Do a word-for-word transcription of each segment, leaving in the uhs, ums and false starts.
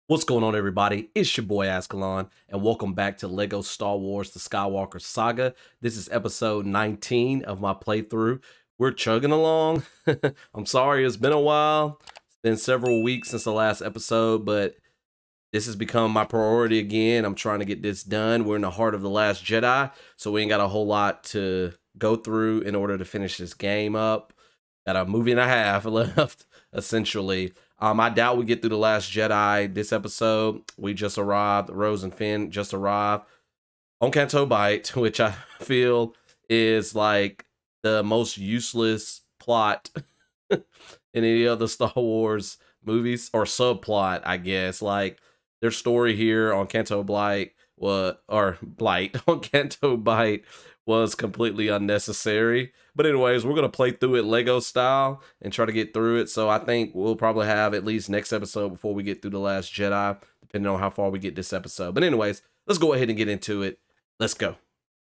What's going on, everybody? It's your boy Azkhalon, and welcome back to Lego Star Wars The Skywalker Saga. This is episode nineteen of my playthrough. We're chugging along. I'm sorry, it's been a while. It's been several weeks since the last episode, but this has become my priority again. I'm trying to get this done. We're in the heart of The Last Jedi, so we ain't got a whole lot to go through in order to finish this game up. Got a movie and a half left, essentially. Um, I doubt we get through The Last Jedi this episode. We just arrived. Rose and Finn just arrived on Canto Bight, which I feel is like the most useless plot in any other Star Wars movies, or subplot, I guess. Like, their story here on Canto Bight was, or Blight on Canto Bight was completely unnecessary. But anyways, we're going to play through it Lego style and try to get through it. So I think we'll probably have at least next episode before we get through The Last Jedi, depending on how far we get this episode. But anyways, let's go ahead and get into it. Let's go.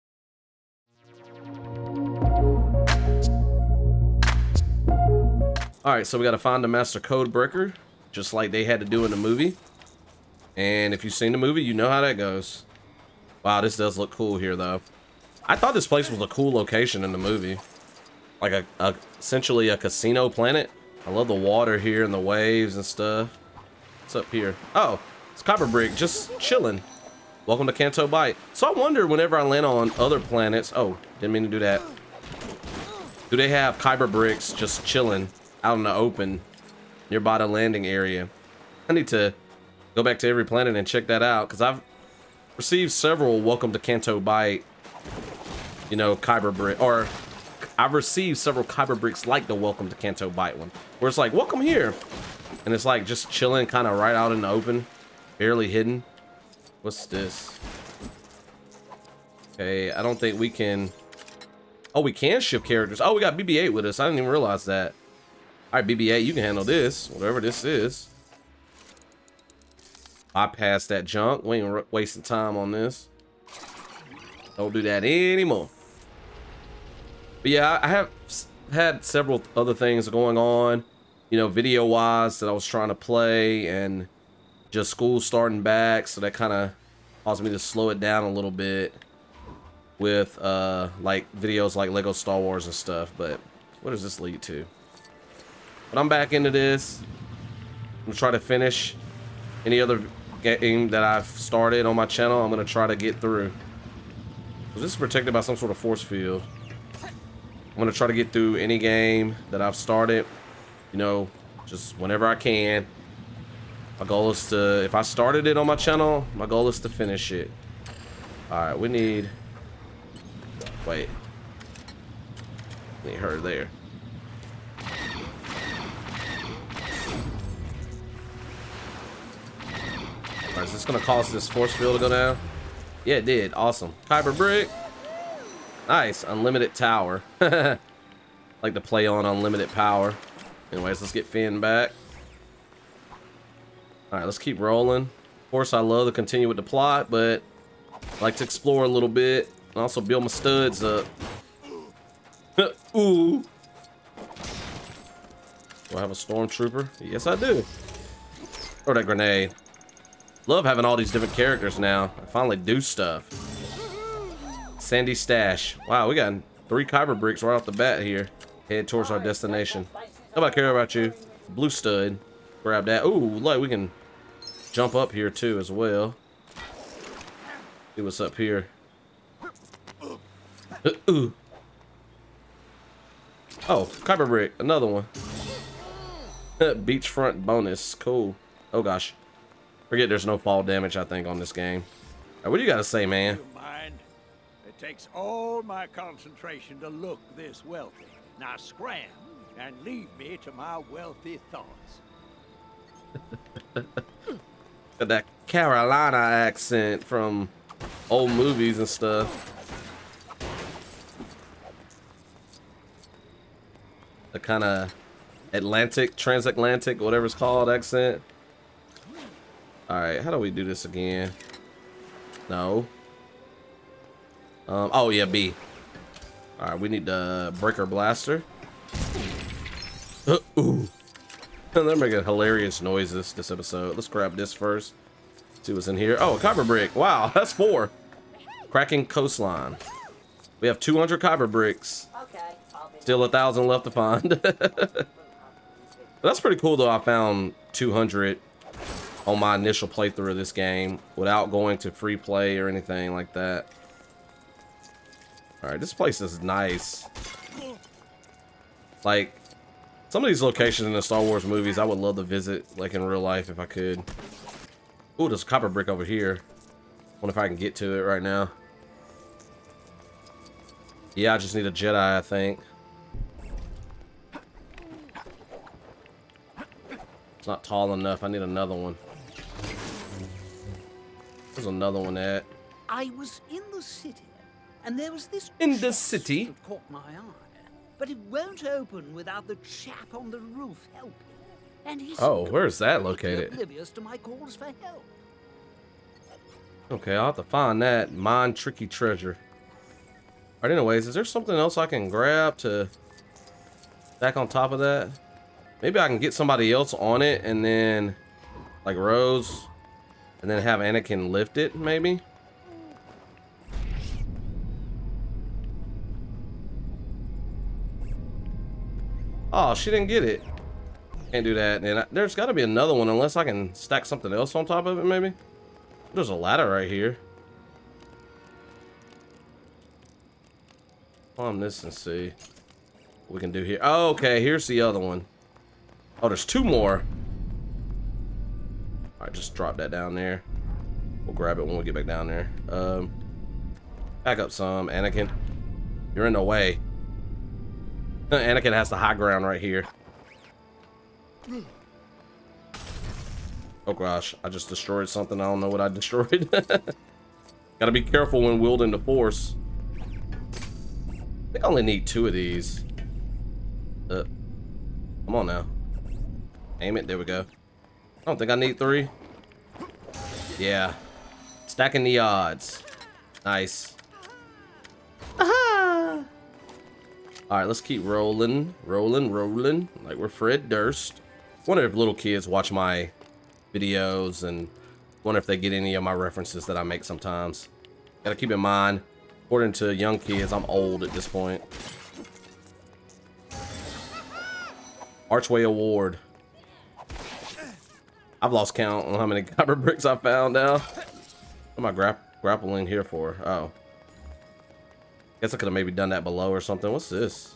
All right, so we got to find the master code breaker, just like they had to do in the movie. And if you've seen the movie, you know how that goes. Wow, this does look cool here, though. I thought this place was a cool location in the movie. Like a, a essentially a casino planet. I love the water here and the waves and stuff. What's up here? Oh, it's KYBER Brick just chilling. Welcome to Canto Bight. So I wonder whenever I land on other planets. Oh, didn't mean to do that. Do they have KYBER bricks just chilling out in the open nearby the landing area? I need to go back to every planet and check that out, because I've received several Welcome to Canto Bight, you know, KYBER brick, or I've received several KYBER bricks like the Welcome to Canto Bight one, where it's like, welcome here, and it's like just chilling kind of right out in the open, barely hidden. What's this? Okay, I don't think we can. Oh, we can shift characters. Oh, we got B B eight with us. I didn't even realize that. All right, B B eight, you can handle this, whatever this is. Bypass that junk. We ain't wasting time on this. Don't do that anymore. But yeah, I have had several other things going on, you know, video wise, that I was trying to play, and just school starting back, so that kind of caused me to slow it down a little bit with uh like videos like Lego Star Wars and stuff. But what does this lead to? But I'm back into this. I'm gonna try to finish any other game that I've started on my channel. I'm gonna try to get through. So this is protected by some sort of force field. I'm gonna try to get through any game that I've started, you know, just whenever I can. My goal is to, if I started it on my channel, my goal is to finish it. All right, we need, wait, need her there. All right, is this gonna cause this force field to go down? Yeah, it did. Awesome. KYBER brick. Nice. Unlimited tower. Like to play on unlimited power. Anyways, let's get Finn back. All right, let's keep rolling. Of course, I love to continue with the plot, but I like to explore a little bit and also build my studs up. Ooh. Do I have a stormtrooper? Yes, I do. Throw that grenade. Love having all these different characters now. I finally do stuff. Sandy Stash. Wow, we got three KYBER bricks right off the bat here. Head towards our destination. Nobody care about you. Blue stud. Grab that. Ooh, look, we can jump up here too as well. See what's up here. Uh, ooh. Oh, KYBER brick. Another one. Beachfront bonus. Cool. Oh gosh. Forget there's no fall damage, I think, on this game. Right, what do you got to say, man? It takes all my concentration to look this wealthy. Now scram and leave me to my wealthy thoughts. Got that Carolina accent from old movies and stuff. The kind of Atlantic, transatlantic, whatever it's called, accent. All right, how do we do this again? No. Um, oh yeah, B. All right, we need the breaker blaster. Uh, ooh. They're making hilarious noises this episode. Let's grab this first. See what's in here. Oh, a KYBER brick. Wow, that's four. Cracking coastline. We have two hundred KYBER bricks. Still a thousand left to find. That's pretty cool though. I found two hundred on my initial playthrough of this game without going to free play or anything like that. All right, this place is nice. Like, some of these locations in the Star Wars movies I would love to visit, like in real life if I could. Ooh, there's a KYBER brick over here. Wonder if I can get to it right now. Yeah, I just need a Jedi, I think. It's not tall enough. I need another one. There's another one at. I was in the city, and there was this in the chest city that caught my eye, but it won't open without the chap on the roof helping. And he's oh, where's that located? Oblivious to my calls for help. Okay, I'll have to find that mine tricky treasure. Alright, anyways, is there something else I can grab to stack on top of that? Maybe I can get somebody else on it and then, like Rose, and then have Anakin lift it, maybe? Oh, she didn't get it. Can't do that. And I, there's got to be another one unless I can stack something else on top of it, maybe? There's a ladder right here. Climb this and see what we can do here. Oh, okay, here's the other one. Oh, there's two more. All right, just drop that down there. We'll grab it when we get back down there. Um, back up some, Anakin. You're in the way. Anakin has the high ground right here. Oh gosh, I just destroyed something. I don't know what I destroyed. Gotta be careful when wielding the Force. I think I only need two of these. Uh, come on now. Aim it. There we go. I don't think I need three. Yeah. Stacking the odds. Nice. Aha! Alright, let's keep rolling. Rolling, rolling. Like we're Fred Durst. Wonder if little kids watch my videos and wonder if they get any of my references that I make sometimes. Gotta keep in mind, according to young kids, I'm old at this point. Archway Award. I've lost count on how many KYBER bricks I found now. What am I gra grappling here for? Oh. Guess I could have maybe done that below or something. What's this?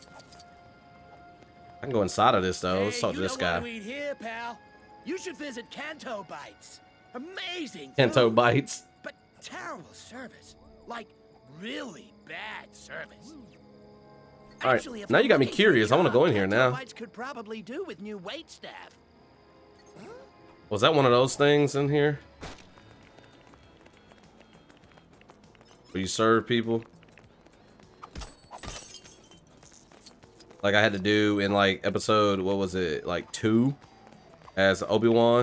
I can go inside of this though. Let's talk to this guy. Here, pal. You should visit Canto Bight. Amazing. Canto Bight. But terrible service. Like really bad service. All right, now you got me curious. I want to go in here now. Could probably do with new wait staff. Was that one of those things in here? Where you serve people? Like I had to do in like episode, what was it, like two? As Obi-Wan.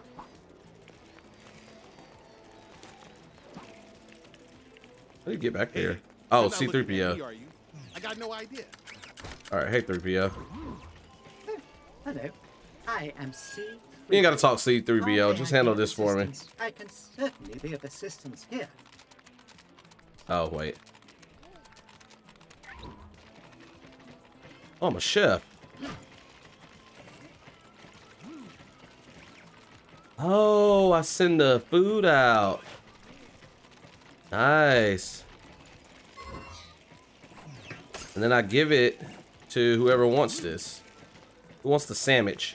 How do you get back there? Oh, C three P O. I got no idea. All right, hey three P O. Hello, I am C. You ain't gotta talk C three P O. Just handle this for me. I can certainly be of assistance here. Oh wait. Oh, I'm a chef. Oh, I send the food out. Nice. And then I give it to whoever wants this. Who wants the sandwich?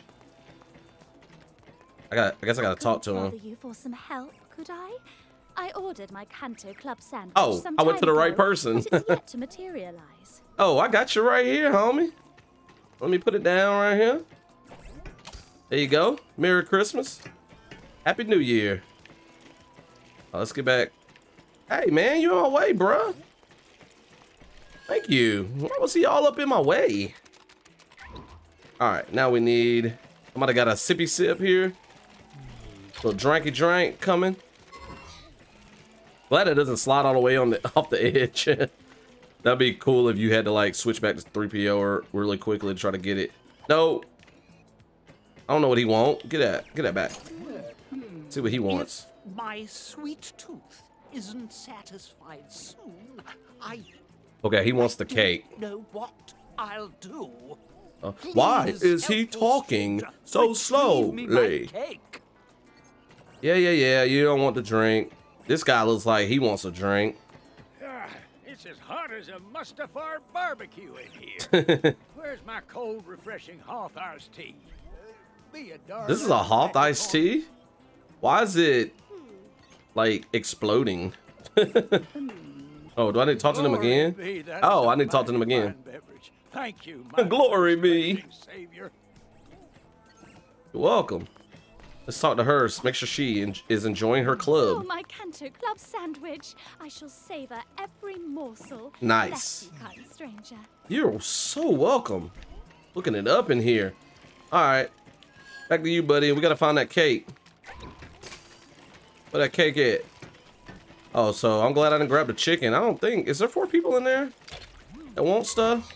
I got. I guess I gotta talk to him. You for some help, could I? I ordered my Canto Club sandwich. Oh, I went to the right ago, person. But it's yet to materialize. Oh, I got you right here, homie. Let me put it down right here. There you go. Merry Christmas. Happy New Year. Oh, let's get back. Hey, man, you on my way, bruh. Thank you. Why was he all up in my way? All right, now we need. Somebody got a sippy sip here. Little drinky drink coming. Glad it doesn't slide all the way on the off the edge. That'd be cool if you had to like switch back to three P O or really quickly to try to get it. No. I don't know what he want. Get that. Get that back. See what he wants. If my sweet tooth isn't satisfied soon, I Okay, he wants the cake. know what I'll do. Uh, why Please, is he helpful talking stranger, so retrieve me my slowly? cake. Yeah, yeah, yeah. You don't want the drink. This guy looks like he wants a drink. Ah, it's as hot as a Mustafar barbecue in here. Where's my cold, refreshing Hoth iced tea? Be a darling This is a Hoth back iced home. tea? Why is it like exploding? Oh, do I need to talk to them Glory again? be, that Oh, is a I need to talk to them mighty again. fine beverage. Thank you, my Glory be. blessed Savior. You're welcome. Let's talk to her. Make sure she en is enjoying her Oh, club. my Canto Club sandwich. I shall savor every morsel. Nice. Bless you, kind stranger. You're so welcome. Looking it up in here. All right. Back to you, buddy. We got to find that cake. Where that cake at? Oh, so I'm glad I didn't grab the chicken. I don't think... Is there four people in there that want stuff?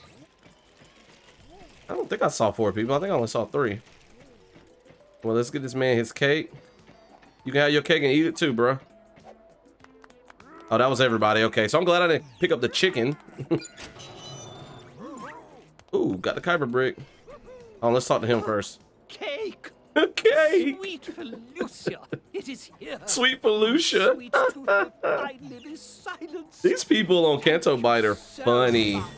I don't think I saw four people. I think I only saw three. Well, let's get this man his cake. You can have your cake and eat it too, bro. Oh, that was everybody. Okay, so I'm glad I didn't pick up the chicken. Ooh, got the KYBER brick. Oh, let's talk to him first. Cake. Cake! Sweet Felucia, it is here. Sweet Felucia. Sweet tooth will finally be silenced. These people on Canto Bight are So funny. much.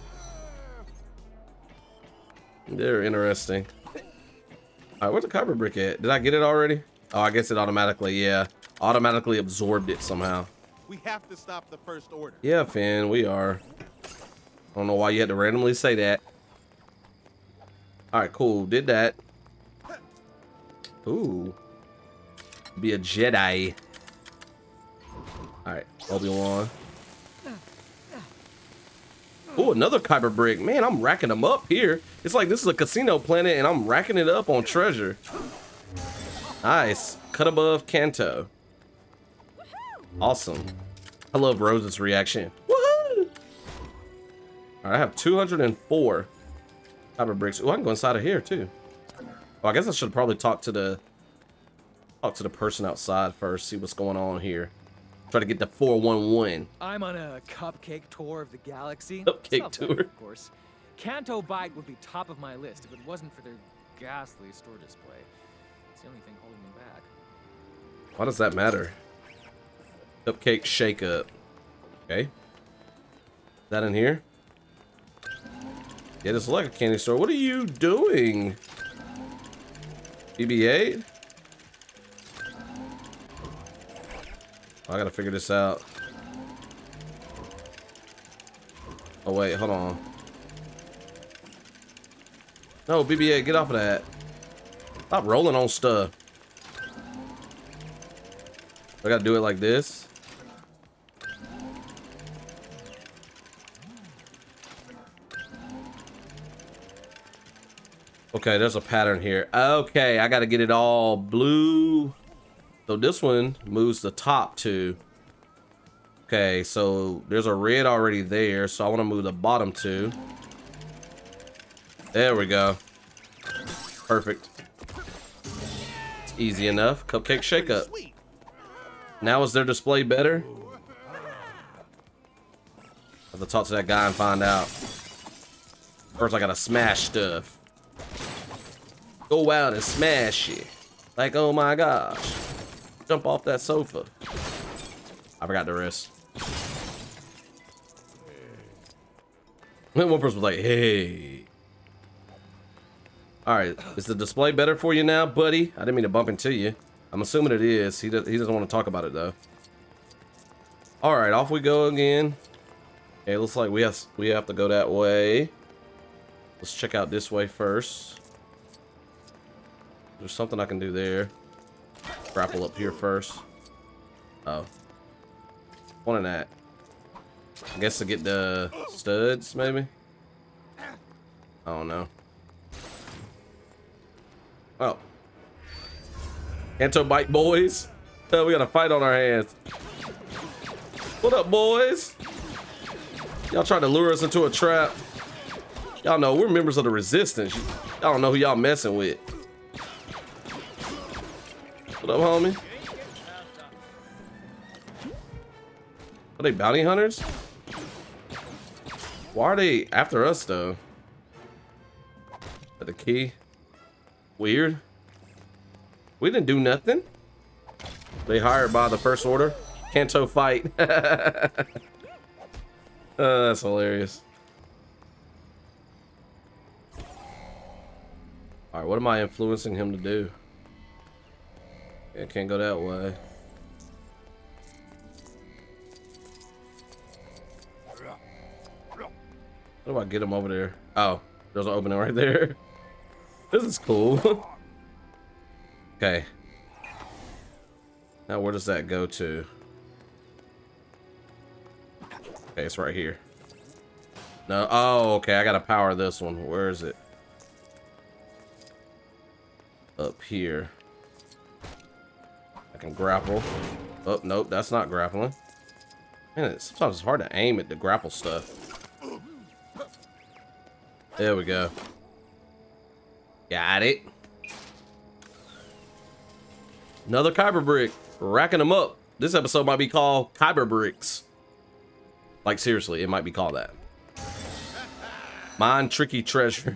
They're interesting. Alright, where's the KYBER brick at? Did I get it already? Oh, I guess it automatically, yeah. Automatically absorbed it somehow. We have to stop the First Order. Yeah, Finn, we are. I don't know why you had to randomly say that. Alright, cool. Did that. Ooh. Be a Jedi. Alright, Obi-Wan. Oh, another KYBER brick. Man, I'm racking them up here. It's like this is a casino planet and I'm racking it up on treasure. Nice. Cut above Canto. Awesome. I love Rose's reaction. Woohoo! Alright, I have two hundred four KYBER bricks. Oh, I can go inside of here too. Oh, I guess I should probably talk to the talk to the person outside first, see what's going on here. Try to get the four one one. I'm on a cupcake tour of the galaxy. Cupcake Self-evident, tour. of course. Canto Bight would be top of my list if it wasn't for their ghastly store display. It's the only thing holding me back. Why does that matter? Cupcake shake up. Okay. Is that in here? Yeah, this is like a candy store. What are you doing? B B eight? I gotta figure this out. Oh wait, hold on. No, B B eight, get off of that. Stop rolling on stuff. I gotta do it like this. Okay, there's a pattern here. Okay, I gotta get it all blue. So this one moves the top two. Okay, so there's a red already there, so I want to move the bottom two. There we go. Perfect. It's easy enough. Cupcake shake up. Now is their display better? I have to talk to that guy and find out. First I gotta smash stuff. Go out and smash it. Like, oh my gosh. Jump off that sofa. I forgot the rest. One person was like, hey. Alright, is the display better for you now, buddy? I didn't mean to bump into you. I'm assuming it is. He, does, he doesn't want to talk about it, though. Alright, off we go again. Okay, looks like we have, we have to go that way. Let's check out this way first. There's something I can do there. Grapple up here first. Oh. One in that. I guess to get the studs, maybe? I don't know. Oh. Canto Bight boys. Oh, we got a fight on our hands. What up, boys? Y'all trying to lure us into a trap. Y'all know we're members of the resistance. Y'all don't know who y'all messing with. What up, homie? Are they bounty hunters? Why are they after us, though? The key. Weird. We didn't do nothing. They hired by the First Order. Canto Bight. uh, that's hilarious. All right, what am I influencing him to do? Yeah, can't go that way. How do I get him over there? Oh, there's an opening right there. This is cool. Okay. Now where does that go to? Okay, it's right here. No, oh, okay, I gotta power this one. Where is it? Up here. I can grapple. Oh, nope, that's not grappling. Man, it, sometimes it's hard to aim at the grapple stuff. There we go. Got it. Another KYBER brick. Racking them up. This episode might be called KYBER bricks. Like, seriously, it might be called that. Mine tricky treasure.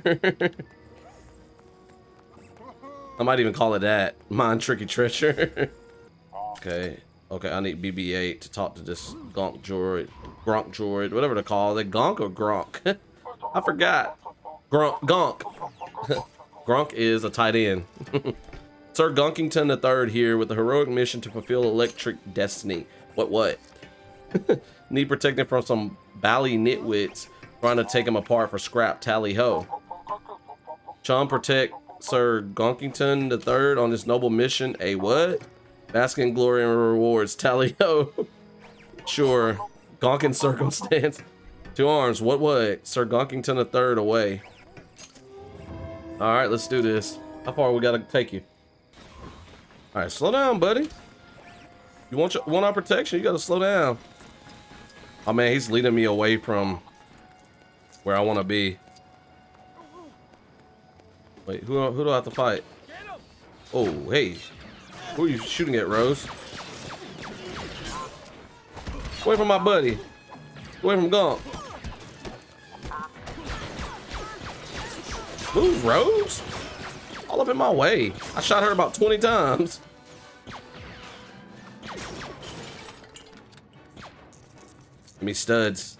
I might even call it that. Mine tricky treasure. Okay. Okay, I need B B eight to talk to this Gonk droid. Gronk droid. Whatever they call it. Gonk or Gronk? I forgot. Gronk. Gonk. Gronk is a tight end. Sir Gonkington the third here with the heroic mission to fulfill electric destiny. What, what? Need protecting from some bally nitwits trying to take him apart for scrap, tally ho. Chum protect Sir Gonkington the third on this noble mission. A what? Bask in glory and rewards, tally ho. Sure. Gonkin circumstance. Two arms, what, what? Sir Gonkington the third away. All right, let's do this. How far we gotta take you? All right, slow down, buddy. You want your, want our protection? You gotta slow down. Oh man, he's leading me away from where I want to be. Wait, who who do I have to fight? Oh, hey, who are you shooting at, Rose? Away from my buddy. Away from Gonk. Move, Rose. All up in my way. I shot her about twenty times. Give me studs.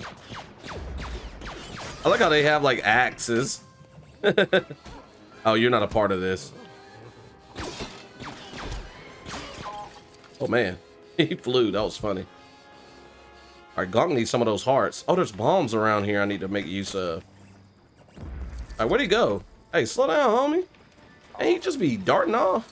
I like how they have like axes. Oh, you're not a part of this. Oh man, he flew. That was funny. All right, Gonk needs some of those hearts. Oh, there's bombs around here I need to make use of. All right, where'd he go? Hey, slow down, homie. Ain't he just be darting off?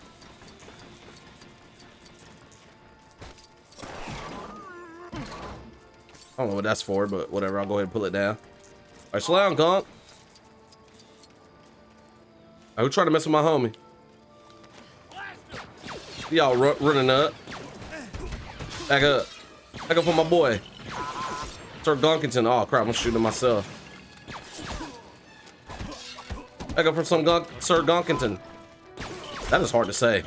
I don't know what that's for, but whatever. I'll go ahead and pull it down. All right, slow down, Gonk. All right, who tried to mess with my homie? Y'all ru running up. Back up. Back up on my boy. Sir Gonkington. Oh, crap. I'm shooting myself. Back up for some Gonk Sir Gonkington. That is hard to say.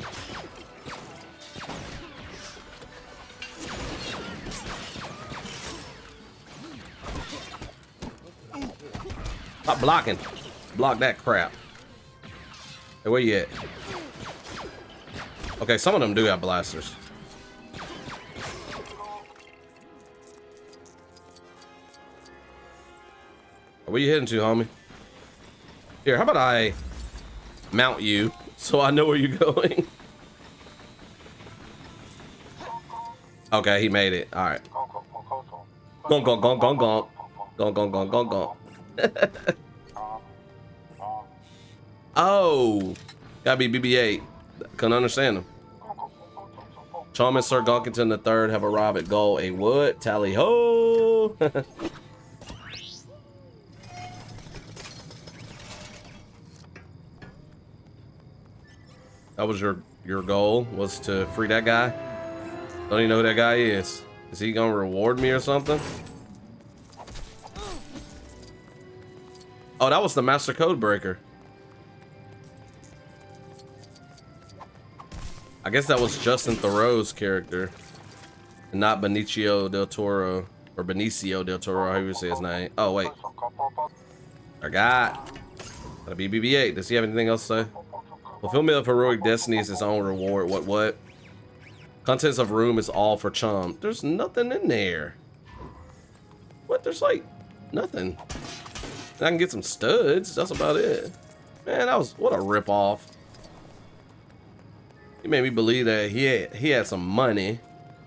Stop blocking. Block that crap. Hey, where you at? Okay, some of them do have blasters. Where you heading to, homie? Here, how about I mount you so I know where you're going? Okay, he made it. All right. Gonk, gonk, gonk, gonk, gonk. Gonk, gonk, gonk, gonk, gonk. Oh, gotta be B B eight. Couldn't understand him. Chum and Sir Gonkington the third have arrived at goal. A what? Tally ho! That was your your goal, was to free that guy? Don't even know who that guy is. Is he gonna reward me or something? Oh, that was the master code breaker. I I guess that was Justin Theroux's character, and not Benicio del Toro, or Benicio del Toro, however you say his name. Oh, wait. I got. Gotta be B B eight. Does he have anything else to say? Fulfillment of heroic destiny is its own reward. What, what? Contents of room is all for chum. There's nothing in there. What? There's like nothing. I can get some studs. That's about it. Man, that was, what a ripoff. He made me believe that he had, he had some money.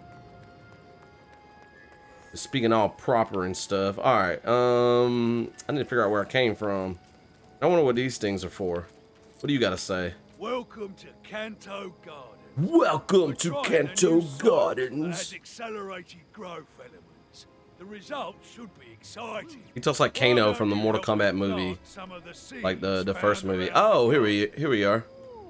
Speaking all proper and stuff. All right. Um, I need to figure out where I came from. I wonder what these things are for. What do you got to say? Welcome to Canto Gardens. Welcome We're to trying a Canto new site that Gardens. has accelerated growth elements. The results should be exciting. He talks like Kano from the Mortal Kombat movie, like the the first movie. Oh, here we here we are.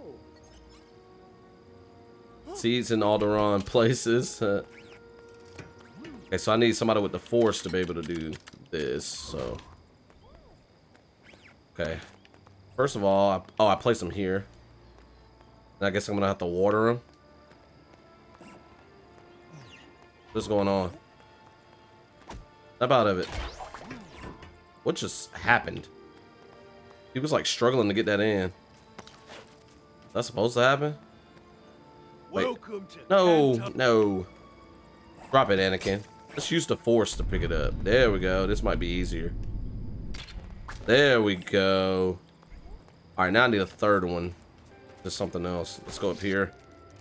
Seeds in Alderaan places. Uh, okay, so I need somebody with the Force to be able to do this. So, okay. First of all, I, oh, I placed them here. And I guess I'm gonna have to water them. What's going on? Snap out of it. What just happened? He was like struggling to get that in. That's supposed to happen? Wait. Welcome to No, Canto. no. Drop it, Anakin. Let's use the Force to pick it up. There we go. This might be easier. There we go. All right, now I need a third one. There's something else. Let's go up here.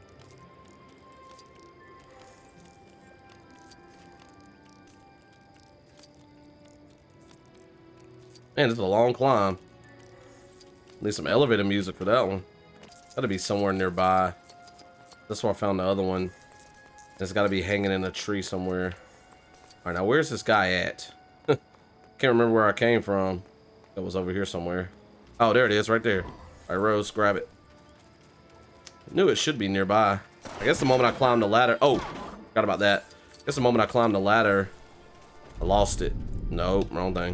Man, it's a long climb. Need some elevator music for that one. Gotta be somewhere nearby. That's where I found the other one. It's gotta be hanging in a tree somewhere. Alright, now where's this guy at? Can't remember where I came from. It was over here somewhere. Oh, there it is, right there. Alright, Rose, grab it. Knew it should be nearby. I guess the moment I climbed the ladder. Oh, forgot about that. I guess the moment I climbed the ladder, I lost it. Nope, wrong thing.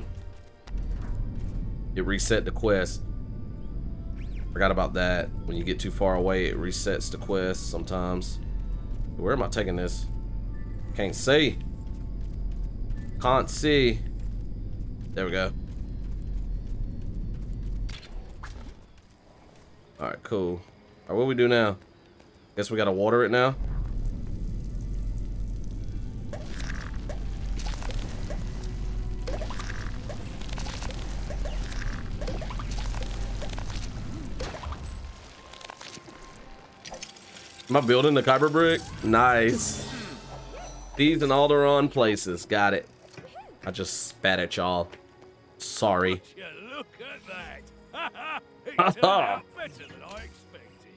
It reset the quest. Forgot about that. When you get too far away, it resets the quest sometimes. Where am I taking this? Can't see. Can't see. There we go. Alright, cool. Alright, what do we do now? Guess we gotta water it now. Am I building the KYBER brick? Nice. These and Alderaan places. Got it. I just spat at y'all. Sorry. Yeah, look at that. It turned out better than I expected.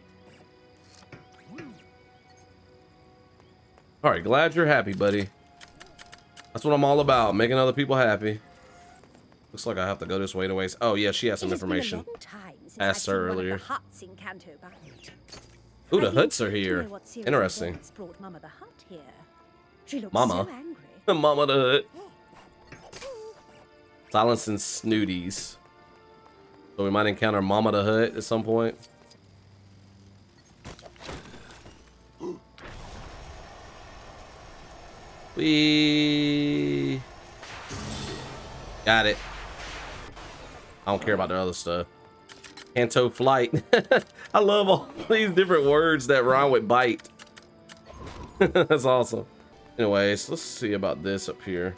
All right, glad you're happy, buddy. That's what I'm all about, making other people happy. Looks like I have to go this way to waste. Oh yeah, she has some information. Asked her earlier. Huts in Canto Bight. Ooh, the huts are here. Interesting. Brought Mama the hut here. She looks Mama. so angry. Mama the hut. Silence and snooties. So we might encounter Mama the Hut at some point. We got it. I don't care about the other stuff. Canto flight. I love all these different words that rhyme with bite. That's awesome. Anyways, let's see about this up here.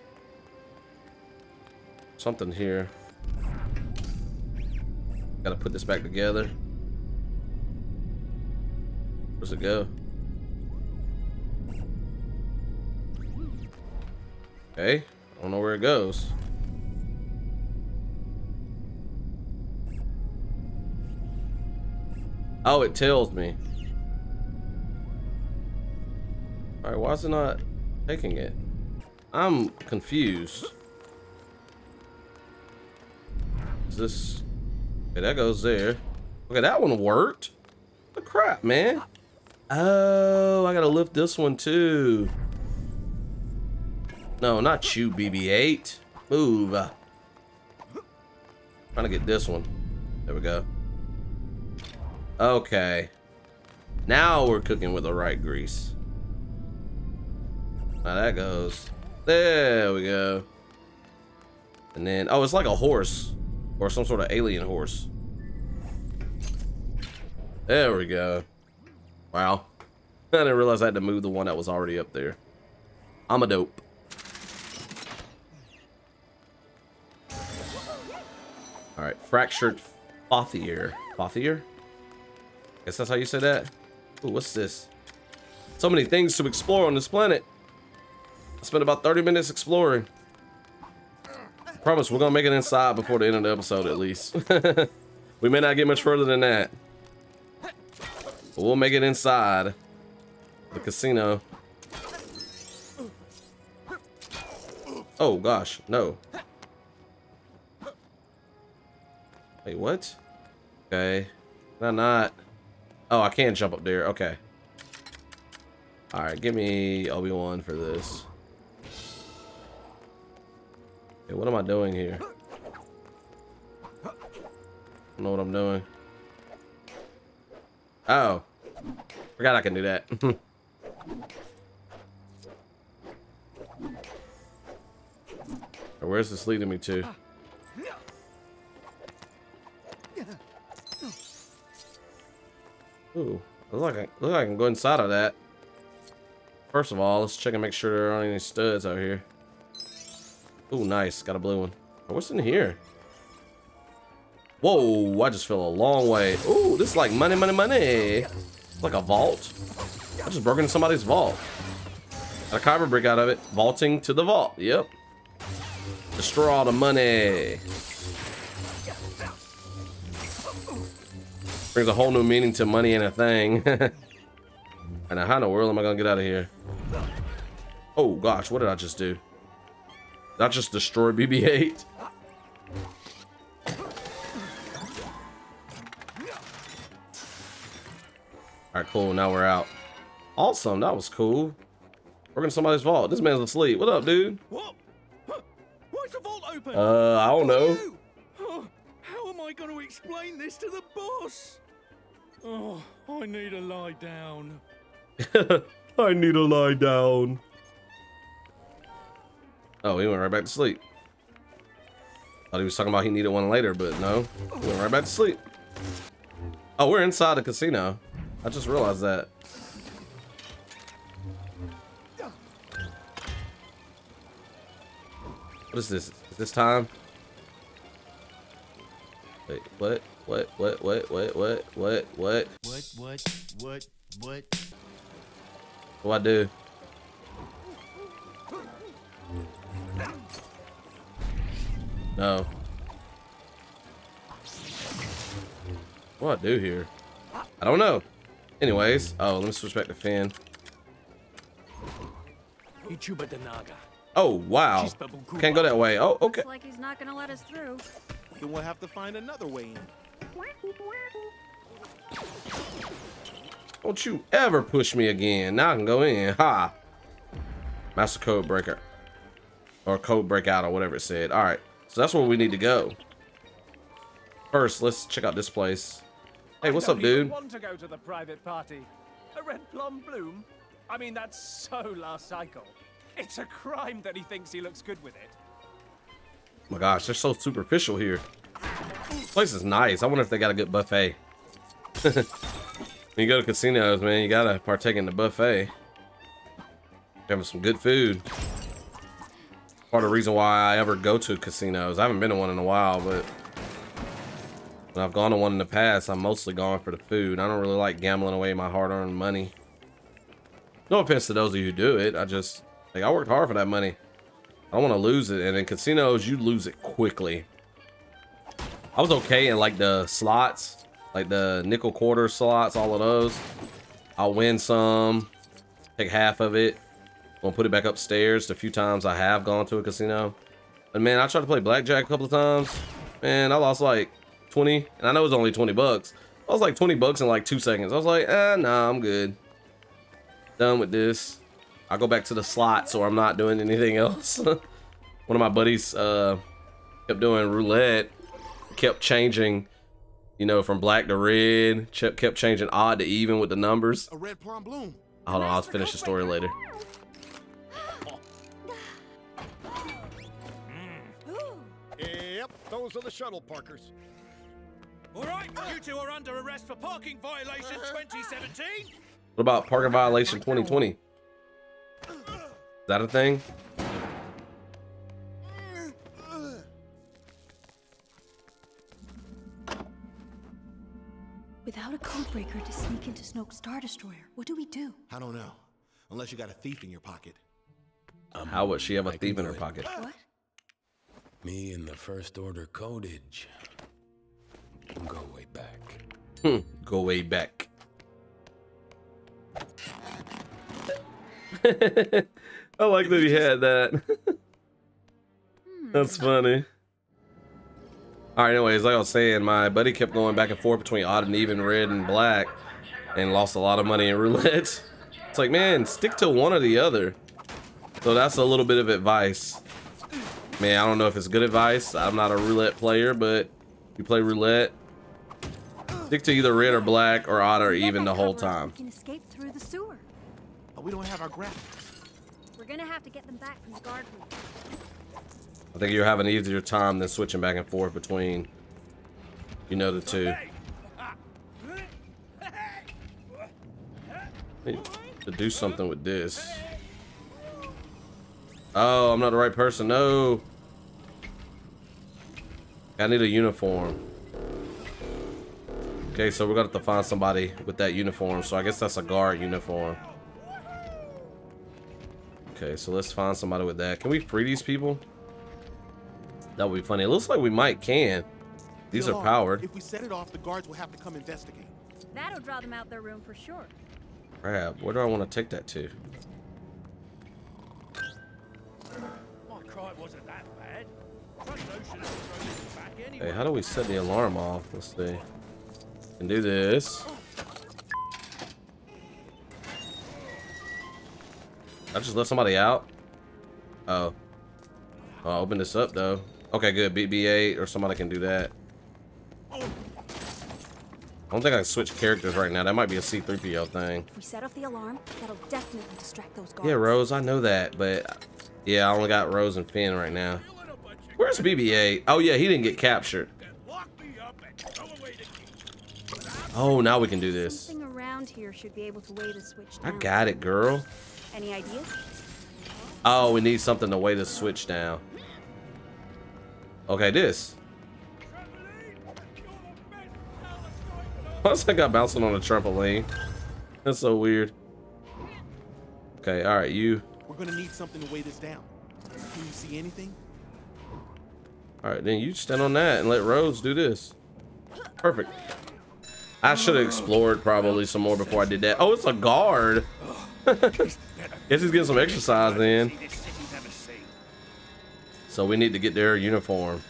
Something here. Gotta put this back together. Where's it go? Okay, I don't know where it goes. Oh, it tells me. Alright, why is it not taking it? I'm confused. Is this... Okay, that goes there. Okay, that one worked. What the crap, man? Oh, I gotta lift this one too. No, not you, B B eight. Move. Trying to get this one. There we go. Okay. Now we're cooking with the right grease. Now that goes. There we go. And then, oh, it's like a horse or some sort of alien horse. There we go. Wow. I didn't realize I had to move the one that was already up there. I'm a dope. All right, fractured fathier. Fathier? Guess that's how you say that. Ooh, what's this? So many things to explore on this planet. I spent about thirty minutes exploring. Promise we're gonna make it inside before the end of the episode at least. We may not get much further than that. But we'll make it inside the casino. Oh gosh, no. Wait, what? Okay. No, not. Oh, I can't jump up there. Okay. Alright, give me Obi-Wan for this. Okay, what am I doing here? I don't know what I'm doing. Oh. Forgot I can do that. Where's this leading me to? Ooh, look like I, look like I can go inside of that. First of all, let's check and make sure there aren't any studs out here. Ooh, nice, got a blue one. Oh, what's in here? Whoa, I just fell a long way. Ooh, this is like money, money, money. It's like a vault. I just broke into somebody's vault. Got a KYBER brick out of it. Vaulting to the vault. Yep. Destroy all the money. Brings a whole new meaning to money and a thing. And how in the world am I gonna get out of here? Oh gosh, what did I just do? Did I just destroy B B eight? Alright, cool, now we're out. Awesome, that was cool. Working somebody's vault. This man's asleep. What up, dude? What? Why is the vault open? Uh, I don't know. Oh, how am I going to explain this to the boss? Oh, I need to lie down. I need to lie down. Oh, he went right back to sleep. Thought he was talking about he needed one later, but no. He went right back to sleep. Oh, we're inside the casino. I just realized that. What is this? Is this time? Wait, what? What? What? What? What? What? What? What? What? What? What? What? What do I do? No. What do I do here? I don't know. Anyways, oh, let me switch back to Finn. Oh, wow. Can't go that way. Oh, okay. Looks like he's not gonna let us through. Then we'll have to find another way in. Don't you ever push me again. Now I can go in. Ha. Master code breaker. Or code breakout or whatever it said. All right. So that's where we need to go. First, let's check out this place. Hey, what's up, dude? I don't want to go to the private party. A red plum bloom? I mean, that's so last cycle. It's a crime that he thinks he looks good with it. Oh my gosh, they're so superficial here. This place is nice. I wonder if they got a good buffet. When you go to casinos, man, you gotta partake in the buffet. Having some good food. Part of the reason why I ever go to casinos. I haven't been to one in a while, but when I've gone to one in the past, I'm mostly gone for the food. I don't really like gambling away my hard-earned money. No offense to those of you who do it. I just, like, I worked hard for that money. I don't want to lose it. And in casinos, you lose it quickly. I was okay in, like, the slots, like the nickel quarter slots, all of those. I'll win some, take half of it, gonna put it back upstairs. The few times I have gone to a casino. And man, I tried to play blackjack a couple of times. Man, I lost like twenty, and I know it was only twenty bucks. I was like twenty bucks in like two seconds. I was like, eh, nah, I'm good. Done with this. I'll go back to the slots, or I'm not doing anything else. One of my buddies uh, kept doing roulette, kept changing, You know, from black to red, ch kept changing odd to even with the numbers. A red plum bloom. Hold on, I'll finish the story later. Yep, those are the shuttle parkers. All right, you two are under arrest for parking violation twenty seventeen. What about parking violation twenty twenty? Is that a thing? Without a codebreaker to sneak into Snoke's Star Destroyer, what do we do? I don't know. Unless you got a thief in your pocket. How would she have a thief in her pocket? What? Me and the First Order codage. Go way back. Hmm, go way back. I like that he had that. That's funny. All right, anyways, like I was saying, my buddy kept going back and forth between odd and even, red and black, and lost a lot of money in roulette. It's like, man, stick to one or the other. So that's a little bit of advice. Man, I don't know if it's good advice. I'm not a roulette player, but if you play roulette, stick to either red or black or odd or even the whole time. We can escape through the sewer. Oh, we don't have our graphics. We're gonna have to get them back from the guard room. I think you're having an easier time than switching back and forth between, you know, the two. Need to do something with this. Oh, I'm not the right person. No. I need a uniform. Okay, so we're gonna have to find somebody with that uniform. So I guess that's a guard uniform. Okay, so let's find somebody with that. Can we free these people? That would be funny. It looks like we might can. These The are alarm. powered. If we set it off, the guards will have to come investigate. That'll draw them out their room for sure. Crap, where do I want to take that to? My cry wasn't that bad. Trust those should have thrown it back anyway. Hey, how do we set the alarm off? Let's see. Can do this. I just let somebody out. Oh. Oh, I'll open this up though. Okay, good. B B eight or somebody can do that. I don't think I can switch characters right now. That might be a C three P O thing. If we set off the alarm, that'll definitely distract those guards. Yeah, Rose, I know that, but yeah, I only got Rose and Finn right now. Where's B B eight? Oh yeah, he didn't get captured. Oh, now we can do this. Something around here should be able to weigh the switch I down. got it, girl. Any ideas? Oh, we need something to weigh the switch down. Okay, this. Why's that guy bouncing on a trampoline? That's so weird. Okay, all right, you. We're gonna need something to weigh this down. Can you see anything? All right, then you stand on that and let Rose do this. Perfect. I should have explored probably some more before I did that. Oh, it's a guard. Guess he's getting some exercise then. So we need to get their uniform.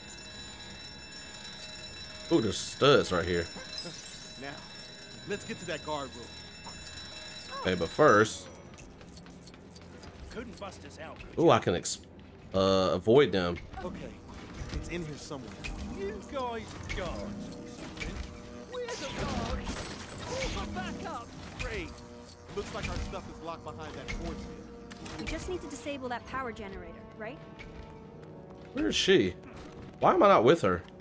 Ooh, there's studs right here. Now, let's get to that guard room. Okay, but first. Couldn't bust us out. Ooh, I can ex uh, avoid them. Okay, it's in here somewhere. You guys guards. We're the guards. All for backup. Great. Looks like our stuff is locked behind that force field. We just need to disable that power generator, right? Where is she? Why am I not with her?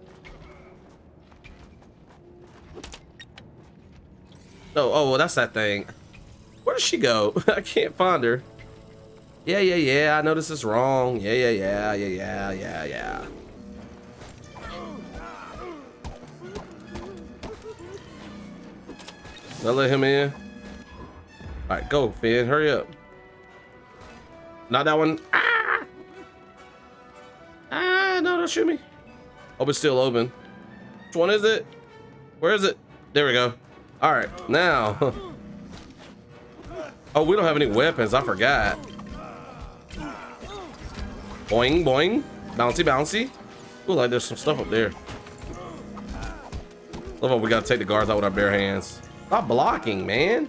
No, oh, well, that's that thing. Where does she go? I can't find her. Yeah, yeah, yeah. I know this is wrong. Yeah, yeah, yeah, yeah, yeah, yeah, yeah. Did I let him in? All right, go, Finn. Hurry up. Not that one. Ah! Ah, no, don't shoot me. Oh, it's still open. Which one is it? Where is it? There we go. All right, now. Oh, we don't have any weapons. I forgot. Boing, boing. Bouncy, bouncy. Ooh, like there's some stuff up there. Love how we gotta take the guards out with our bare hands. Stop blocking, man.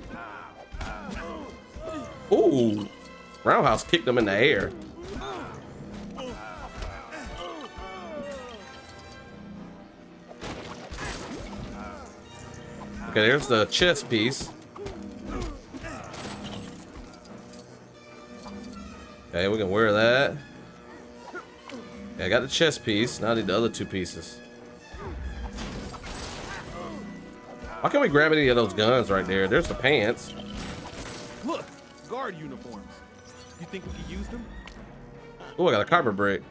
Ooh. Roundhouse kicked them in the air. Okay, there's the chest piece. Okay, we can wear that. Okay, I got the chest piece. Now I need the other two pieces. Why can't we grab any of those guns right there? There's the pants. Look, guard uniforms. You think we could use them? Oh, I got a KYBER brick.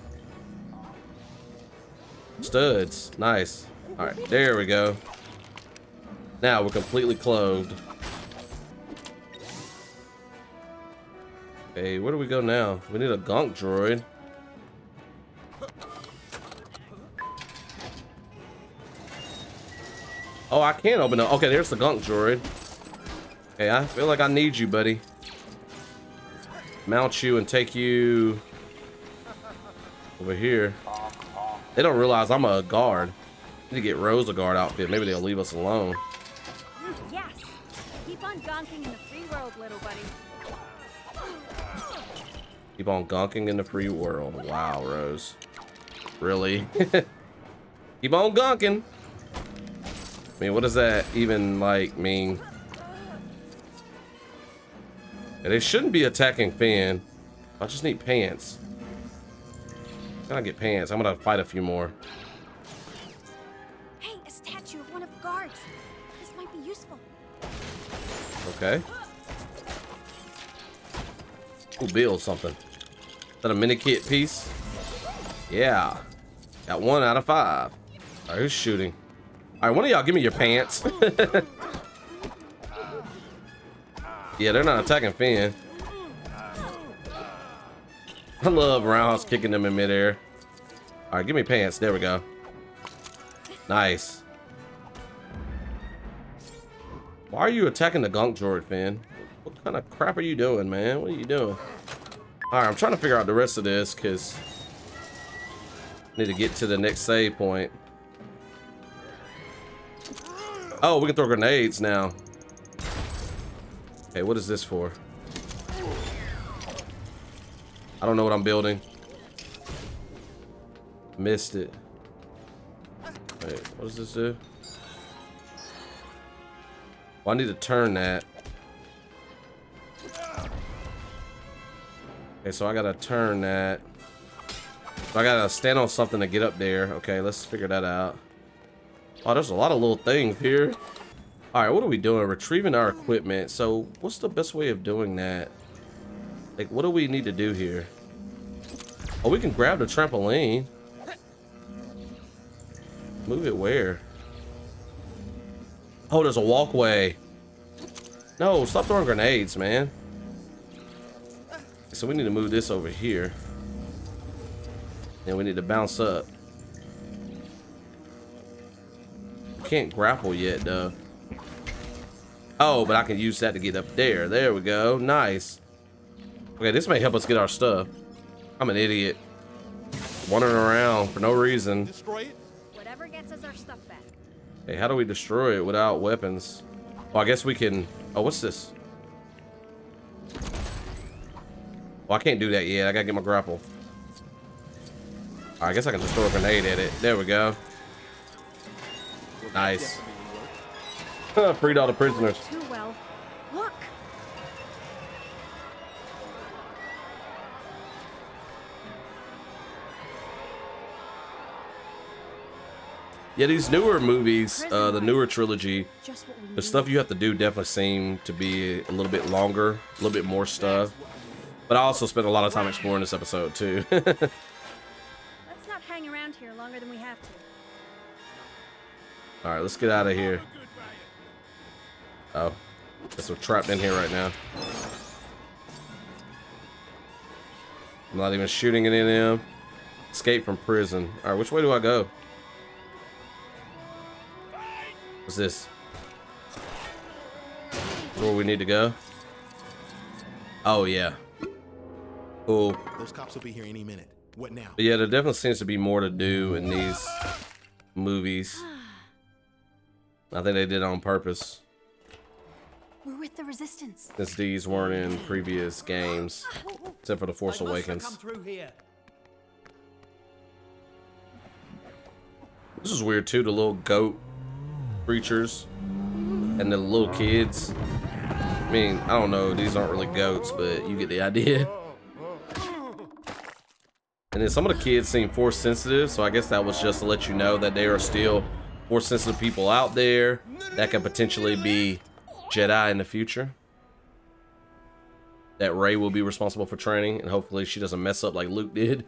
Studs. Nice. All right, there we go. Now we're completely clothed. Okay, where do we go now? We need a gunk droid. Oh, I can't open it. Okay, there's the gunk droid. Okay, I feel like I need you, buddy. Mount you and take you over here. They don't realize I'm a guard. I need to get Rose a guard outfit. Maybe they'll leave us alone. Yes. Keep on gonking in the free world, little buddy. Keep on gonking in the free world. Wow, Rose. Really? Keep on gonking. I mean, what does that even, like, mean? And they shouldn't be attacking Finn. I just need pants. Can I get pants? I'm gonna fight a few more. Hey, a statue of one of the guards. This might be useful. Okay. Ooh, build something. Is that a mini kit piece? Yeah. Got one out of five. All right, who's shooting? All right, one of y'all give me your pants. Yeah, they're not attacking Finn. I love rounds kicking them in midair. All right, give me pants. There we go. Nice. Why are you attacking the gunk droid, Finn? What kind of crap are you doing, man? What are you doing? All right, I'm trying to figure out the rest of this because I need to get to the next save point. Oh, we can throw grenades now. Okay, what is this for? I don't know what I'm building. Missed it. Wait, what does this do? Well, I need to turn that. Okay, so I gotta turn that. So I gotta stand on something to get up there. Okay, let's figure that out. Oh, there's a lot of little things here. All right, what are we doing? Retrieving our equipment. So what's the best way of doing that? Like, what do we need to do here? Oh, we can grab the trampoline. Move it where? Oh, there's a walkway. No, stop throwing grenades, man. So we need to move this over here. And we need to bounce up. Can't grapple yet, though. Oh, but I can use that to get up there. There we go. Nice. Okay, this may help us get our stuff. I'm an idiot. Wandering around for no reason. Destroy it. Whatever gets us our stuff back. Hey, how do we destroy it without weapons? Well, I guess we can... Oh, what's this? Well, I can't do that yet. I gotta get my grapple. All right, I guess I can just throw a grenade at it. There we go. Nice. Freed all the prisoners. Too well. Look. Yeah, these newer movies, uh, the newer trilogy, the stuff you have to do definitely seem to be a little bit longer, a little bit more stuff. But I also spent a lot of time exploring this episode too. Let's not hang around here longer than we have to. All right, let's get out of here. Oh, guess we're trapped in here right now. I'm not even shooting any of them. Escape from prison. All right, which way do I go? What's this? Where we need to go? Oh yeah. Cool. Those cops will be here any minute. What now? But yeah, there definitely seems to be more to do in these movies. I think they did it on purpose. We're with the Resistance. Since these weren't in previous games, except for The Force Awakens. Come through here. This is weird too, the little goat creatures. and the little kids. I mean, I don't know, these aren't really goats, but you get the idea. And then some of the kids seem force sensitive, so I guess that was just to let you know that there are still force sensitive people out there that could potentially be Jedi in the future. That Rey will be responsible for training, and hopefully she doesn't mess up like Luke did.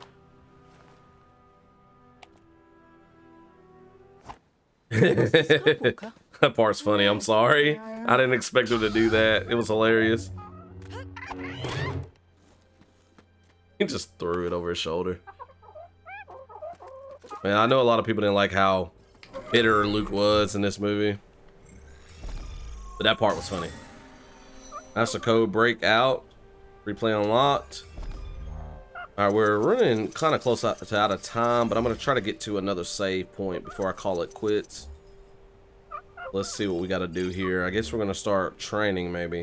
That part's funny, I'm sorry. I didn't expect him to do that. It was hilarious. He just threw it over his shoulder. Man, I know a lot of people didn't like how bitter Luke was in this movie, but that part was funny. That's the code break out. Replay unlocked. All right, we're running kind of close out to out of time, but I'm gonna try to get to another save point before I call it quits. Let's see what we got to do here. I guess we're gonna start training maybe.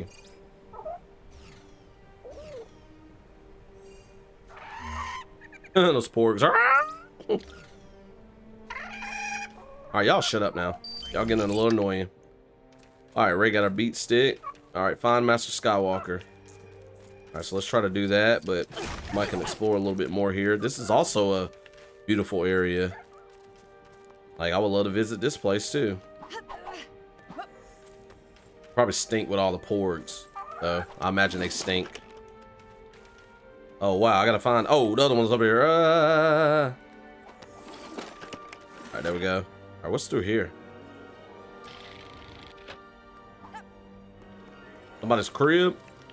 Those porgs. All right, y'all shut up now. Y'all getting a little annoying. All right, Rey got a beat stick. All right, find Master Skywalker. All right, so let's try to do that, but Mike can explore a little bit more here. This is also a beautiful area. Like, I would love to visit this place too. Probably stink with all the porgs, though. I imagine they stink. Oh, wow, I gotta find... Oh, the other one's over here. Uh... All right, there we go. All right, what's through here? Somebody's crib?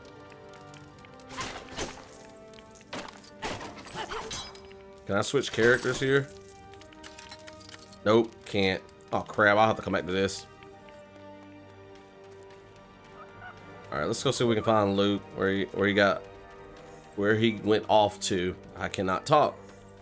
Can I switch characters here? Nope, can't. Oh, crap, I'll have to come back to this. All right, let's go see if we can find Luke, where he, where he got... Where he went off to. I cannot talk.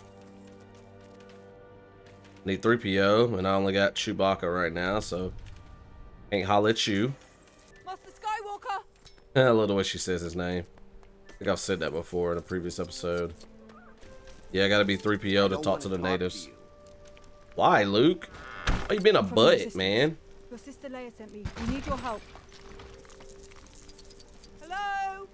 Need three P O, and I only got Chewbacca right now, so can't holler at you. Master Skywalker. I love the way she says his name. I think I've said that before in a previous episode. Yeah, I gotta be three P O to talk to the natives. Why, Luke? Why you being a butt, man? Your sister Leia sent me. We need your help. Hello.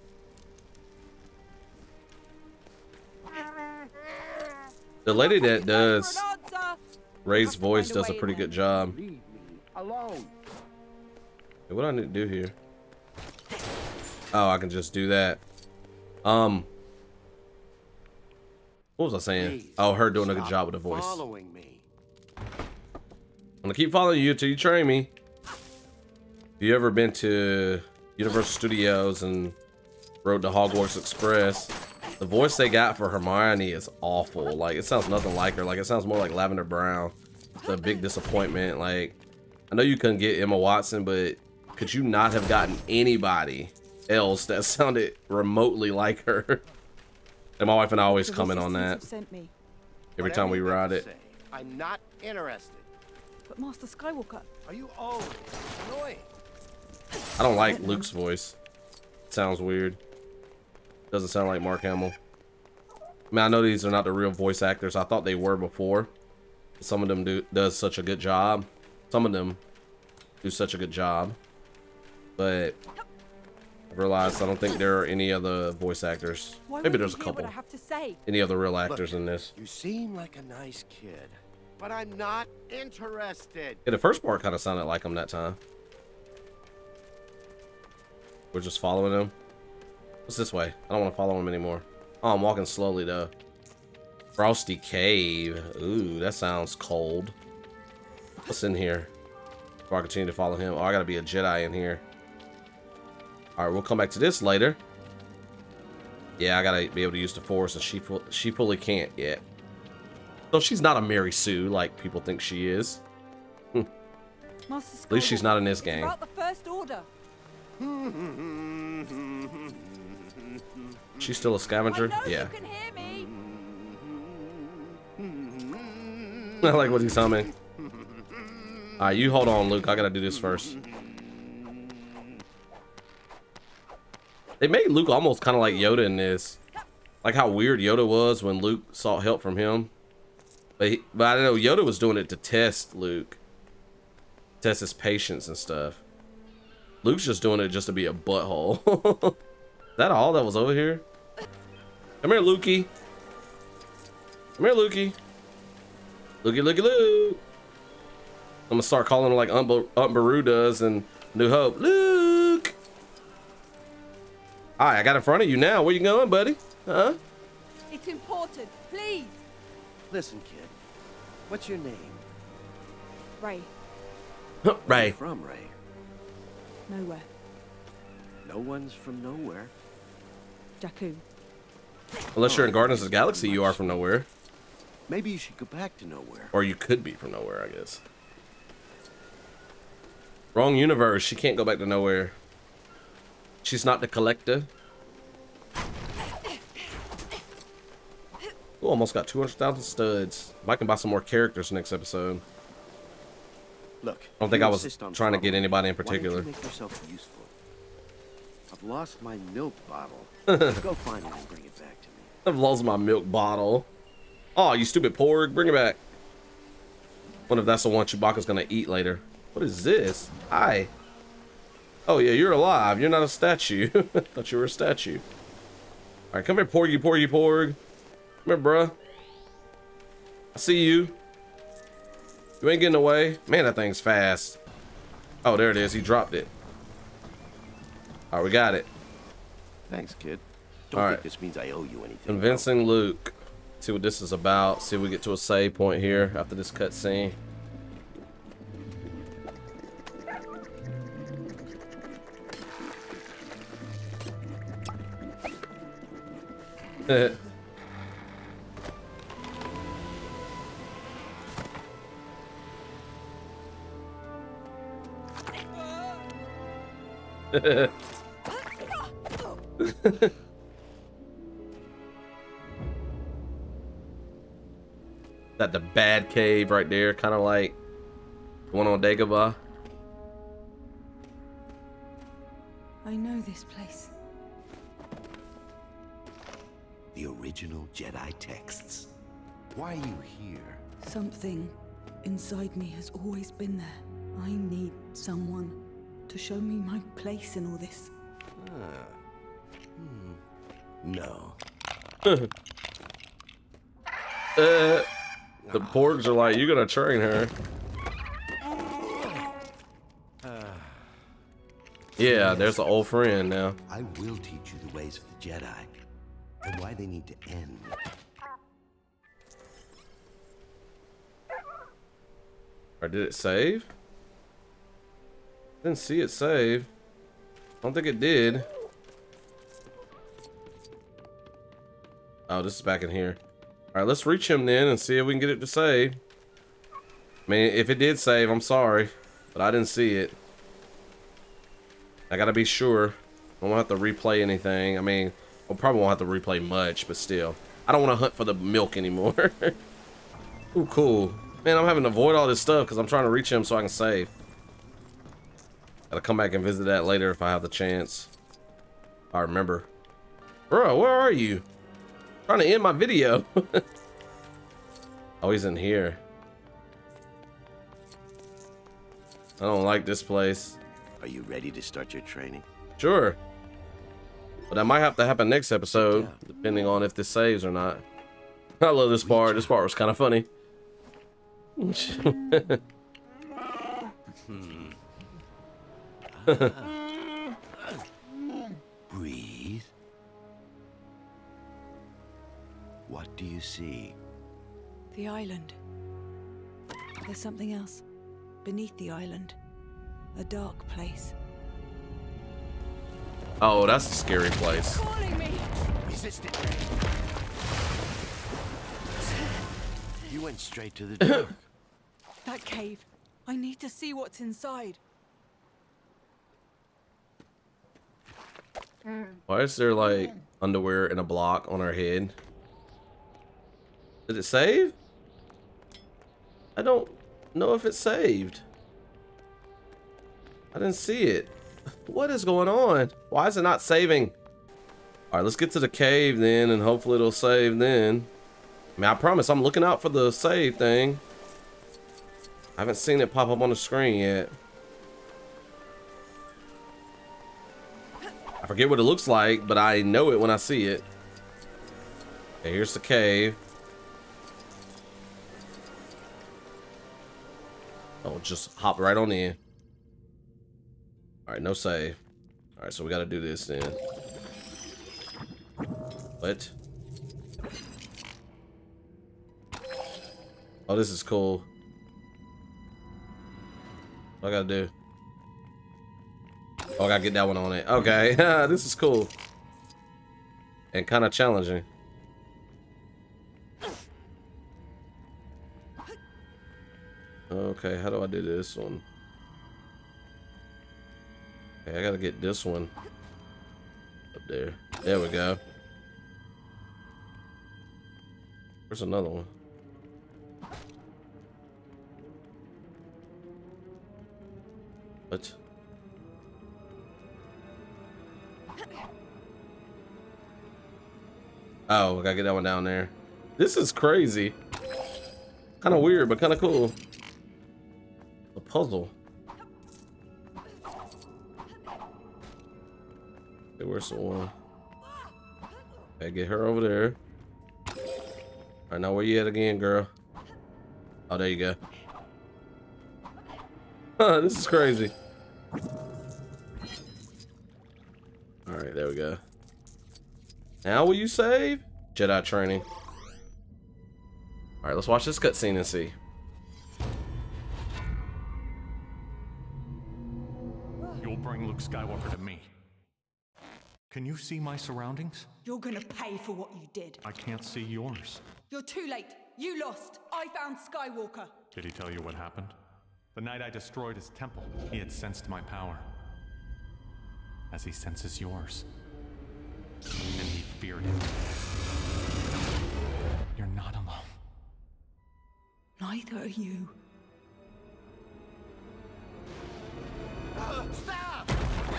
The lady that does Rey's voice does a pretty good job. Hey, what do I need to do here? Oh, I can just do that. Um, what was I saying? Oh, her doing a good job with the voice. I'm gonna keep following you till you train me. Have you ever been to Universal Studios and rode the Hogwarts Express? The voice they got for Hermione is awful. Like, it sounds nothing like her. Like, it sounds more like Lavender Brown. It's a big disappointment. Like, I know you couldn't get Emma Watson, but could you not have gotten anybody else that sounded remotely like her? And my wife and I always comment on that every time we ride it. I'm not interested. But Master Skywalker, are you always annoying? I don't like Luke's voice. It sounds weird. Doesn't sound like Mark Hamill. I mean, I know these are not the real voice actors. I thought they were before. Some of them do does such a good job. Some of them do such a good job. But I realized I don't think there are any other voice actors. Maybe there's a couple. I have to say? Any other real actors in this? You seem like a nice kid, but I'm not interested. Yeah, the first part kind of sounded like him that time. We're just following him. What's this way? I don't want to follow him anymore. Oh, I'm walking slowly though. Frosty Cave. Ooh, that sounds cold. What's in here? Before I continue to follow him. Oh, I gotta be a Jedi in here. Alright, we'll come back to this later. Yeah, I gotta be able to use the Force, and she, she fully can't yet. So she's not a Mary Sue like people think she is. Hm. At least she's not in this game. About the First Order. She's still a scavenger? Yeah. You can hear me. I like what he's humming. Alright, you hold on, Luke. I gotta do this first. They made Luke almost kind of like Yoda in this. Like how weird Yoda was when Luke sought help from him. But, he, but I don't know, Yoda was doing it to test Luke. Test his patience and stuff. Luke's just doing it just to be a butthole. Is that all that was over here? Come here, Lukey. Come here, Lukey. Lukey, Lukey, Luke. I'm gonna start calling him like Aunt, Bar Aunt Beru does in New Hope. Luke. All right, I got in front of you now. Where you going, buddy? Huh? It's important, please. Listen, kid. What's your name? Ray. Ray. Where are you from, Ray? Nowhere. No one's from nowhere. Jakku. Unless you're in Guardians of the Galaxy, you are from nowhere. Maybe you should go back to nowhere. Or you could be from nowhere, I guess. Wrong universe. She can't go back to nowhere. She's not the collector. Oh, almost got two hundred thousand studs. I can buy some more characters next episode. Look, I don't think I was trying to get anybody in particular. Why don't you make yourself useful? I've lost my milk bottle. Go find it and bring it back to me. I've lost my milk bottle. Oh, you stupid porg. Bring it back. What if that's the one Chewbacca's gonna eat later? What is this? Hi. Oh, yeah, you're alive. You're not a statue. I thought you were a statue. All right, come here, porgy, porgy, porg. Come here, bruh. I see you. You ain't getting away. Man, that thing's fast. Oh, there it is. He dropped it. All right, we got it. Thanks, kid. Don't All think right. this means I owe you anything. Convincing Luke. See what this is about. See if we get to a save point here after this cutscene. That the bad cave right there, kind of like the one on Dagobah. I know this place. The original Jedi texts. Why are you here? Something inside me has always been there. I need someone to show me my place in all this. Ah. Hmm. No. uh, the porgs are like, you're gonna train her. Yeah, there's an old friend now. I will teach you the ways of the Jedi and why they need to end. Or did it save? Didn't see it save. I don't think it did. Oh, this is back in here. All right, let's reach him then and see if we can get it to save. I mean, if it did save, I'm sorry, but I didn't see it. I gotta be sure. I won't have to replay anything. I mean, I probably won't have to replay much, but still. I don't want to hunt for the milk anymore. Ooh, cool. Man, I'm having to avoid all this stuff because I'm trying to reach him so I can save. Gotta come back and visit that later if I have the chance. I remember. Bro, where are you? Trying to end my video. Oh, he's in here. I don't like this place. Are you ready to start your training? Sure. But that might have to happen next episode, yeah, depending on if this saves or not. I love this part. This part was kind of funny. Breathe. What do you see? The island. There's something else beneath the island. A dark place. Oh, that's a scary place. Calling me. Resist it. You went straight to the dark. That cave. I need to see what's inside. Why is there like underwear in a block on her head? Did it save? I don't know if it saved. I didn't see it. What is going on? Why is it not saving? All right, let's get to the cave then, and hopefully it'll save then. I mean, I promise I'm looking out for the save thing. I haven't seen it pop up on the screen yet. forget what it looks like, but I know it when I see it. Okay, here's the cave. Oh, just hop right on in. All right, no save. All right, so we got to do this then. What? Oh, this is cool. What I gotta do? Oh, I gotta get that one on it. Okay, this is cool. And kind of challenging. Okay, how do I do this one? Okay, I gotta get this one up there. There we go. Where's another one? What? Oh, I gotta get that one down there. This is crazy. Kind of weird, but kind of cool. A puzzle. Okay, where's the one? Okay, get her over there. All right, now where you at again, girl? Oh, there you go. Huh, this is crazy. All right, there we go. Now will you save? Jedi training. All right, let's watch this cutscene and see. You'll bring Luke Skywalker to me. Can you see my surroundings? You're gonna pay for what you did. I can't see yours. You're too late. You lost. I found Skywalker. Did he tell you what happened? The night I destroyed his temple, he had sensed my power. As he senses yours. And he feared it. You're not alone. Neither are you. Uh, stop!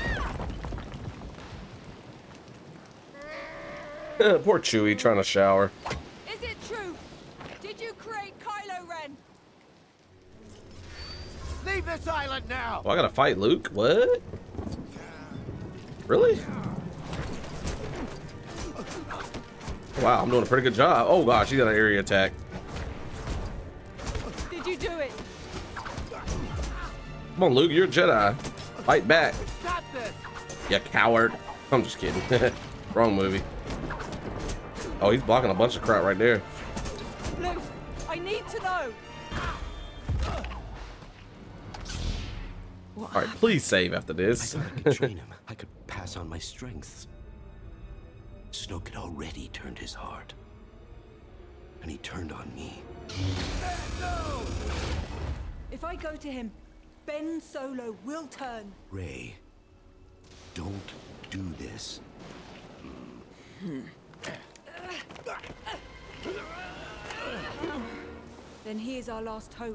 Poor Chewie trying to shower. Is it true? Did you create Kylo Ren? Leave this island now! Oh, I gotta fight Luke? What? Really? Wow, I'm doing a pretty good job. Oh gosh, he got an area attack. Did you do it? Come on, Luke, you're a Jedi. Fight back. Stop this! You coward. I'm just kidding. Wrong movie. Oh, he's blocking a bunch of crap right there. Luke, I need to know. All right, please save after this. I thought I could train him. I could pass on my strengths. Snoke had already turned his heart. And he turned on me. No! If I go to him, Ben Solo will turn. Rey, don't do this. Then he is our last hope.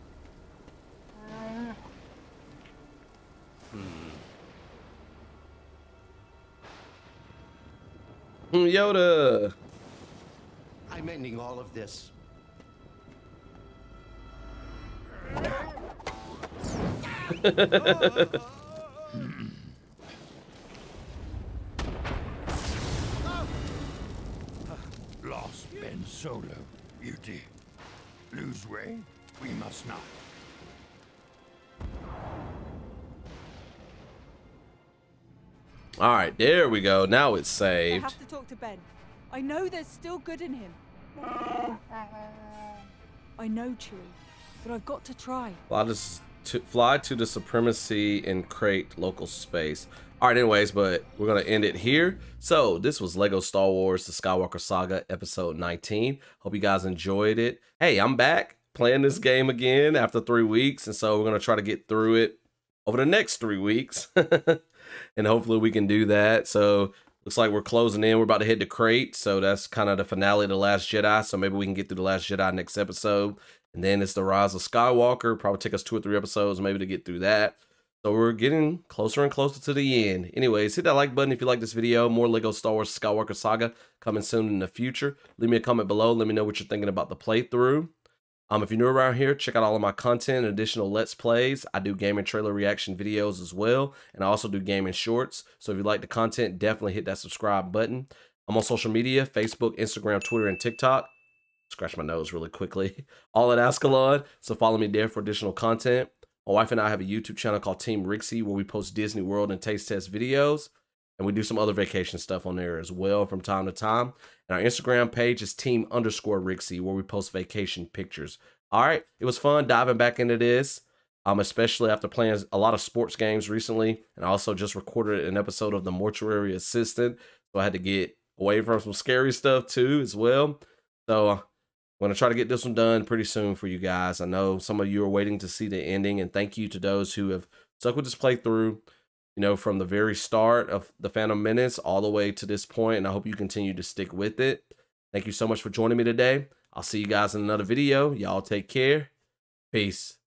Yoda. I'm ending all of this. Lost Ben Solo, beauty. Lose Rey? We must not. All right, there we go. Now it's I saved. have to talk to Ben. I know there's still good in him. I know, Chewie, but I've got to try. Fly to, to fly to the supremacy and create local space. All right, anyways, but we're gonna end it here. So this was Lego Star Wars: The Skywalker Saga, episode nineteen. Hope you guys enjoyed it. Hey, I'm back playing this game again after three weeks, and so we're gonna try to get through it over the next three weeks, and hopefully we can do that. So looks like we're closing in. We're about to hit the crate, so that's kind of the finale of The Last Jedi. So maybe we can get through The Last Jedi next episode, and then it's the Rise of Skywalker. Probably take us two or three episodes maybe to get through that. So we're getting closer and closer to the end. Anyways, hit that like button if you like this video. More Lego Star Wars Skywalker Saga coming soon in the future. Leave me a comment below. Let me know what you're thinking about the playthrough. Um, if you're new around here, check out all of my content and additional Let's Plays. I do gaming trailer reaction videos as well, and I also do gaming shorts. So if you like the content, definitely hit that subscribe button. I'm on social media, Facebook, Instagram, Twitter, and TikTok. Scratch my nose really quickly. All at Azkhalon, so follow me there for additional content. My wife and I have a YouTube channel called Team Rixie where we post Disney World and taste test videos. And we do some other vacation stuff on there as well from time to time. And our Instagram page is team underscore Rixie, where we post vacation pictures. All right, it was fun diving back into this, um, especially after playing a lot of sports games recently. And I also just recorded an episode of The Mortuary Assistant. So I had to get away from some scary stuff too as well. So I'm going to try to get this one done pretty soon for you guys. I know some of you are waiting to see the ending. And thank you to those who have stuck with this playthrough, you know, from the very start of The Phantom Menace all the way to this point, and I hope you continue to stick with it. Thank you so much for joining me today. I'll see you guys in another video. Y'all take care. Peace.